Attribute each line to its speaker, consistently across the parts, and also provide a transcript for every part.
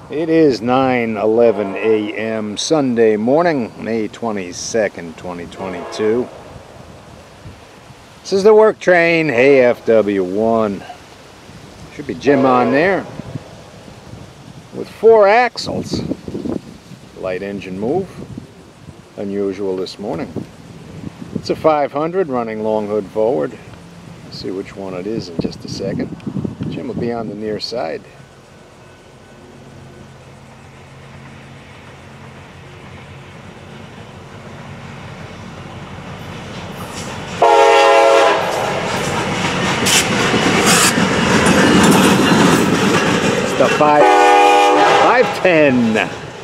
Speaker 1: It is 9:11 a.m. Sunday morning, May 22nd, 2022. This is the work train, AFW1. Should be Jim on there with 4 axles. Light engine move. Unusual this morning. It's a 500 running long hood forward. We'll see which one it is in just a second. Jim will be on the near side. The 510.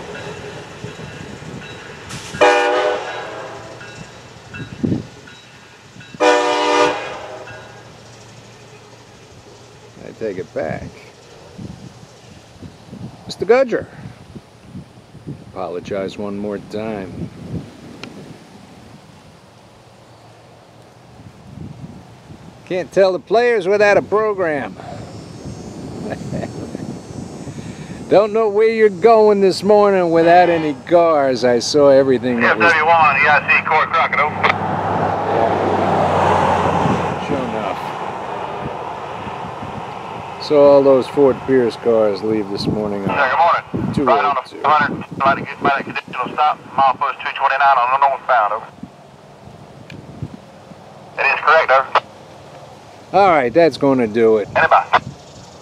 Speaker 1: I take it back. Mr. Gudweiser. Apologize one more time. Can't tell the players without a program. Don't know where you're going this morning without any cars. I saw everything that was...
Speaker 2: AFW1, EIC, Court Crocodile.
Speaker 1: Yeah. Sure enough. Saw all those Ford Pierce cars leave this morning on
Speaker 2: Good morning.
Speaker 1: 202.
Speaker 2: Right on the 100, like to get by that conditional stop, milepost 229 on the northbound, over. That is correct, over.
Speaker 1: Alright, that's going to do it.
Speaker 2: Anybody?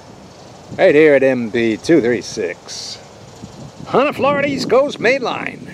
Speaker 1: Right here at MP 236. On the Florida East Coast Main Line.